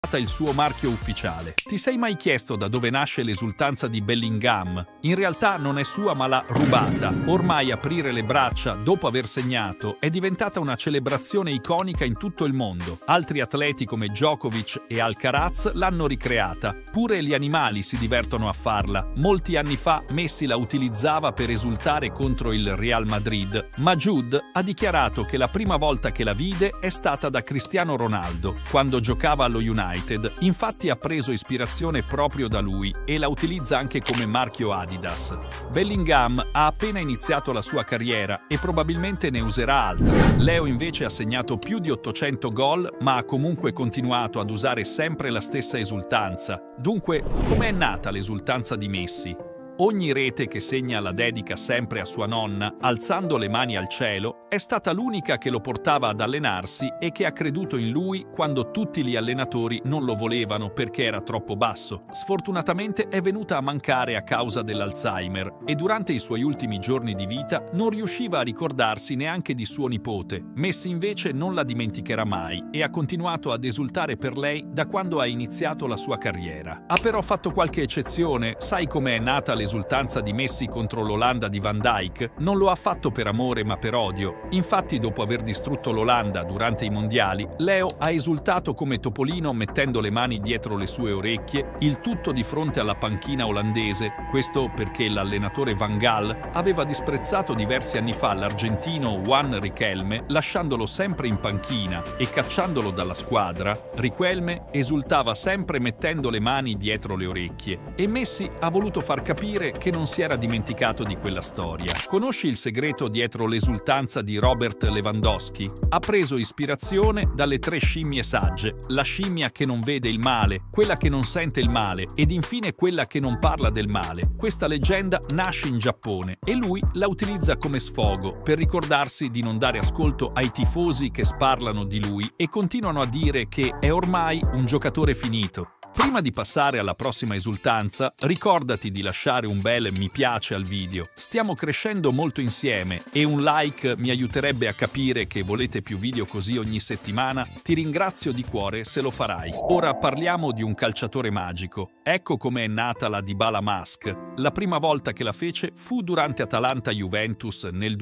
il suo marchio ufficiale. Ti sei mai chiesto da dove nasce l'esultanza di Bellingham? In realtà non è sua ma l'ha rubata. Ormai aprire le braccia dopo aver segnato è diventata una celebrazione iconica in tutto il mondo. Altri atleti come Djokovic e Alcaraz l'hanno ricreata. Pure gli animali si divertono a farla. Molti anni fa Messi la utilizzava per esultare contro il Real Madrid, ma Jude ha dichiarato che la prima volta che la vide è stata da Cristiano Ronaldo, quando giocava allo United. Infatti ha preso ispirazione proprio da lui e la utilizza anche come marchio Adidas. Bellingham ha appena iniziato la sua carriera e probabilmente ne userà altre. Leo invece ha segnato più di 800 gol, ma ha comunque continuato ad usare sempre la stessa esultanza. Dunque, com'è nata l'esultanza di Messi? Ogni rete che segna la dedica sempre a sua nonna, alzando le mani al cielo, è stata l'unica che lo portava ad allenarsi e che ha creduto in lui quando tutti gli allenatori non lo volevano perché era troppo basso. Sfortunatamente è venuta a mancare a causa dell'Alzheimer e durante i suoi ultimi giorni di vita non riusciva a ricordarsi neanche di suo nipote. Messi invece non la dimenticherà mai e ha continuato ad esultare per lei da quando ha iniziato la sua carriera. Ha però fatto qualche eccezione. Sai com'è nata l'esultanza di Messi contro l'Olanda di Van Dijk? Non lo ha fatto per amore ma per odio. Infatti, dopo aver distrutto l'Olanda durante i mondiali, Leo ha esultato come Topolino mettendo le mani dietro le sue orecchie, il tutto di fronte alla panchina olandese. Questo perché l'allenatore Van Gaal aveva disprezzato diversi anni fa l'argentino Juan Riquelme, lasciandolo sempre in panchina e cacciandolo dalla squadra. Riquelme esultava sempre mettendo le mani dietro le orecchie e Messi ha voluto far capire che non si era dimenticato di quella storia. Conosci il segreto dietro l'esultanza di Robert Lewandowski? Ha preso ispirazione dalle 3 scimmie sagge: la scimmia che non vede il male, quella che non sente il male ed infine quella che non parla del male. Questa leggenda nasce in Giappone e lui la utilizza come sfogo per ricordarsi di non dare ascolto ai tifosi che sparlano di lui e continuano a dire che è ormai un giocatore finito. Prima di passare alla prossima esultanza, ricordati di lasciare un bel mi piace al video. Stiamo crescendo molto insieme e un like mi aiuterebbe a capire che volete più video così ogni settimana. Ti ringrazio di cuore se lo farai. Ora parliamo di un calciatore magico. Ecco come è nata la Dybala Mask. La prima volta che la fece fu durante Atalanta-Juventus nel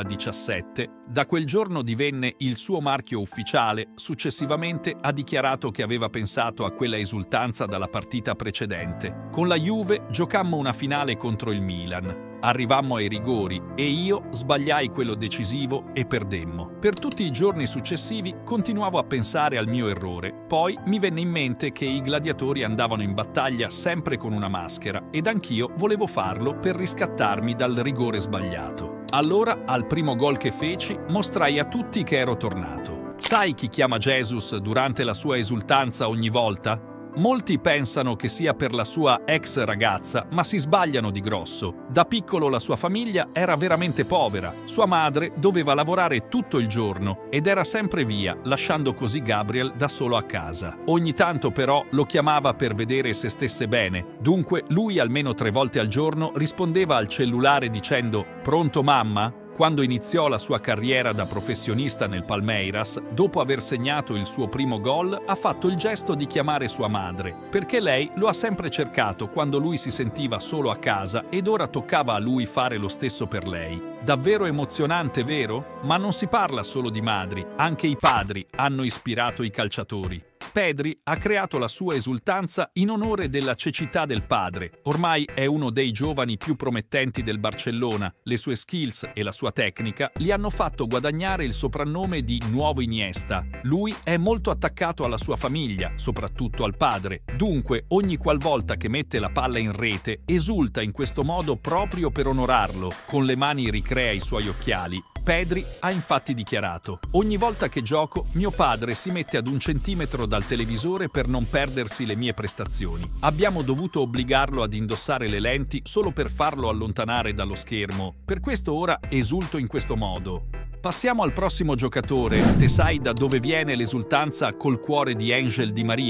2017. Da quel giorno divenne il suo marchio ufficiale. Successivamente ha dichiarato che aveva pensato a quella esultanza dalla partita precedente. Con la Juve giocammo una finale contro il Milan. Arrivammo ai rigori e io sbagliai quello decisivo e perdemmo. Per tutti i giorni successivi continuavo a pensare al mio errore. Poi mi venne in mente che i gladiatori andavano in battaglia sempre con una maschera ed anch'io volevo farlo per riscattarmi dal rigore sbagliato. Allora, al primo gol che feci, mostrai a tutti che ero tornato. Sai chi chiama Jesus durante la sua esultanza ogni volta? Molti pensano che sia per la sua ex ragazza, ma si sbagliano di grosso. Da piccolo la sua famiglia era veramente povera. Sua madre doveva lavorare tutto il giorno ed era sempre via, lasciando così Gabriel da solo a casa. Ogni tanto però lo chiamava per vedere se stesse bene. Dunque lui almeno 3 volte al giorno rispondeva al cellulare dicendo «Pronto mamma?». Quando iniziò la sua carriera da professionista nel Palmeiras, dopo aver segnato il suo primo gol, ha fatto il gesto di chiamare sua madre, perché lei lo ha sempre cercato quando lui si sentiva solo a casa ed ora toccava a lui fare lo stesso per lei. Davvero emozionante, vero? Ma non si parla solo di madri, anche i padri hanno ispirato i calciatori. Pedri ha creato la sua esultanza in onore della cecità del padre. Ormai è uno dei giovani più promettenti del Barcellona. Le sue skills e la sua tecnica gli hanno fatto guadagnare il soprannome di Nuovo Iniesta. Lui è molto attaccato alla sua famiglia, soprattutto al padre. Dunque, ogni qualvolta che mette la palla in rete, esulta in questo modo proprio per onorarlo. Con le mani ricrea i suoi occhiali. Pedri ha infatti dichiarato: «Ogni volta che gioco, mio padre si mette ad 1 centimetro dal televisore per non perdersi le mie prestazioni. Abbiamo dovuto obbligarlo ad indossare le lenti solo per farlo allontanare dallo schermo. Per questo ora esulto in questo modo». Passiamo al prossimo giocatore. Te sai da dove viene l'esultanza col cuore di Angel Di Maria?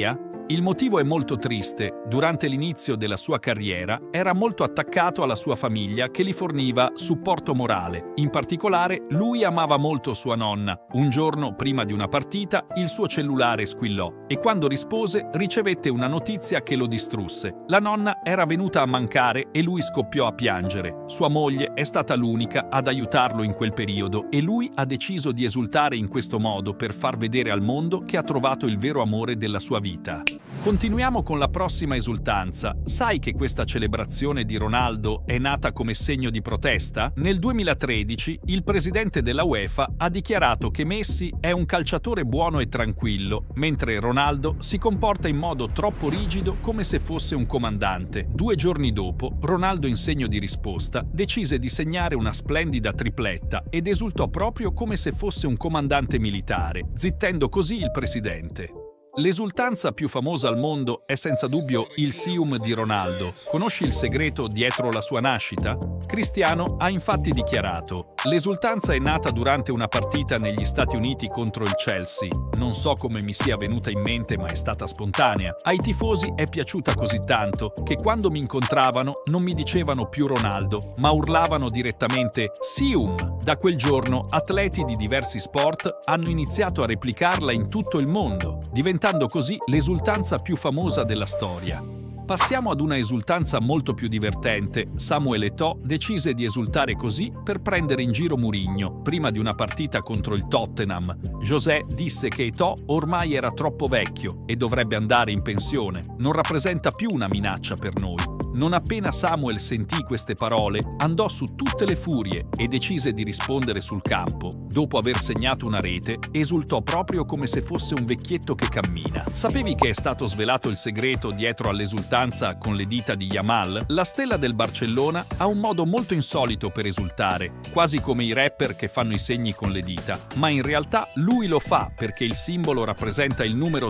Il motivo è molto triste. Durante l'inizio della sua carriera era molto attaccato alla sua famiglia che gli forniva supporto morale. In particolare, lui amava molto sua nonna. Un giorno, prima di una partita, il suo cellulare squillò e quando rispose ricevette una notizia che lo distrusse. La nonna era venuta a mancare e lui scoppiò a piangere. Sua moglie è stata l'unica ad aiutarlo in quel periodo e lui ha deciso di esultare in questo modo per far vedere al mondo che ha trovato il vero amore della sua vita. Continuiamo con la prossima esultanza. Sai che questa celebrazione di Ronaldo è nata come segno di protesta? Nel 2013 il presidente della UEFA ha dichiarato che Messi è un calciatore buono e tranquillo, mentre Ronaldo si comporta in modo troppo rigido come se fosse un comandante. 2 giorni dopo, Ronaldo in segno di risposta decise di segnare una splendida tripletta ed esultò proprio come se fosse un comandante militare, zittendo così il presidente. L'esultanza più famosa al mondo è senza dubbio il Sium di Ronaldo. Conosci il segreto dietro la sua nascita? Cristiano ha infatti dichiarato: «L'esultanza è nata durante una partita negli Stati Uniti contro il Chelsea. Non so come mi sia venuta in mente, ma è stata spontanea. Ai tifosi è piaciuta così tanto che quando mi incontravano non mi dicevano più Ronaldo, ma urlavano direttamente Sium». Da quel giorno atleti di diversi sport hanno iniziato a replicarla in tutto il mondo, diventando così l'esultanza più famosa della storia. Passiamo ad una esultanza molto più divertente. Samuel Eto'o decise di esultare così per prendere in giro Mourinho. Prima di una partita contro il Tottenham, José disse che Eto'o ormai era troppo vecchio e dovrebbe andare in pensione. Non rappresenta più una minaccia per noi. Non appena Samuel sentì queste parole, andò su tutte le furie e decise di rispondere sul campo. Dopo aver segnato una rete, esultò proprio come se fosse un vecchietto che cammina. Sapevi che è stato svelato il segreto dietro all'esultanza con le dita di Yamal? La stella del Barcellona ha un modo molto insolito per esultare, quasi come i rapper che fanno i segni con le dita. Ma in realtà lui lo fa perché il simbolo rappresenta il numero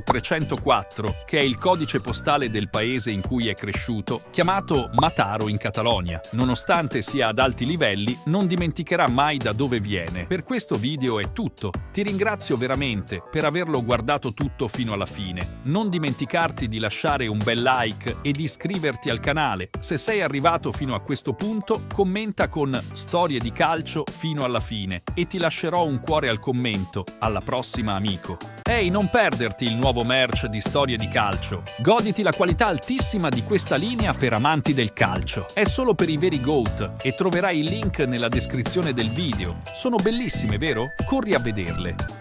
304, che è il codice postale del paese in cui è cresciuto, chiamato Mataró in Catalogna. Nonostante sia ad alti livelli, non dimenticherà mai da dove viene. Per questo video è tutto. Ti ringrazio veramente per averlo guardato tutto fino alla fine. Non dimenticarti di lasciare un bel like e di iscriverti al canale. Se sei arrivato fino a questo punto, commenta con Storie di calcio fino alla fine e ti lascerò un cuore al commento. Alla prossima, amico. Ehi, non perderti il nuovo merch di Storie di calcio. Goditi la qualità altissima di questa linea per amanti del calcio. È solo per i veri GOAT e troverai il link nella descrizione del video. Sono bellissime, vero? Corri a vederle.